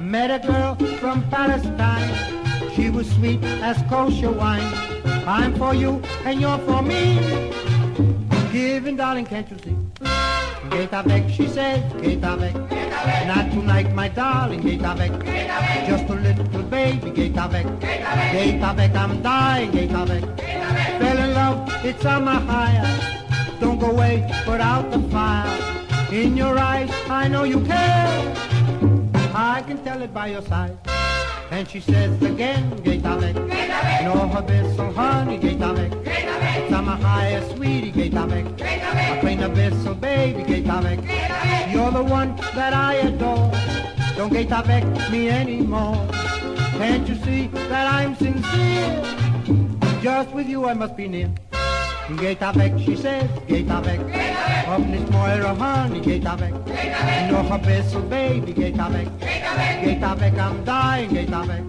Met a girl from Palestine. She was sweet as kosher wine. I'm for you and you're for me. Giving, darling, can't you see? Get avec, she says, get avec. Not tonight, my darling, get avec. Just a little baby, get avec. Get avec, I'm dying, get avec. Fell in love, it's on my higher. Don't go away, put out the fire. In your eyes, I know you care. I can tell it by your size. And she says again, get avec. No her best, so honey, get avec. It's on my higher, sweetie, get avec. I plain a best, so baby, get avec. You're the one that I adore. Don't get avec me anymore. Can't you see that I'm sincere? Just with you I must be near. Get avec, she says, get avec. Up this Moira, honey, get avec. No her best, so baby, get avec. Get avec, I'm dying, get avec.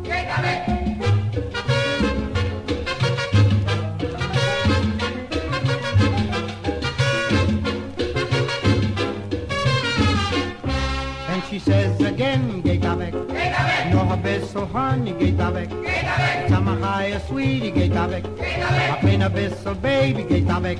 And she says again, get avec. No her best, so honey, get avec. It's on my higher, sweetie, get avec. I plain a best, so baby, get avec.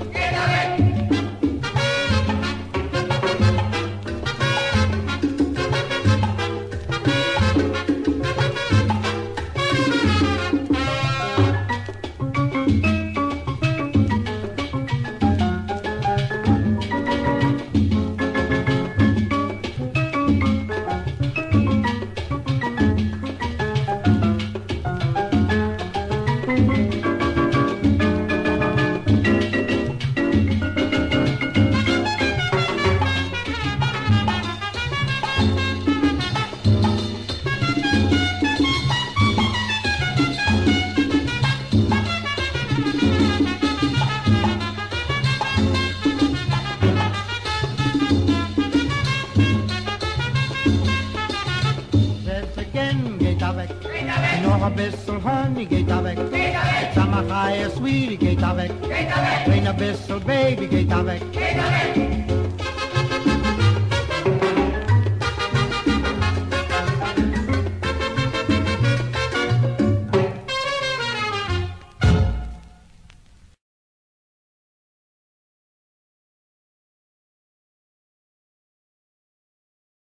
No her best, so honey, get avec. It's on my higher, sweetie, get avec. Plain a best, so baby, get avec.